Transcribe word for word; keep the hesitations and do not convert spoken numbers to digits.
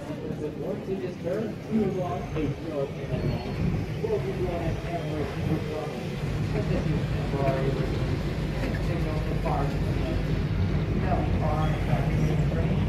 Once you just turn, you walk a stroke in a long. Will be blown at average per problem. But this is temporary. Signal for parts. No, are traffic in train.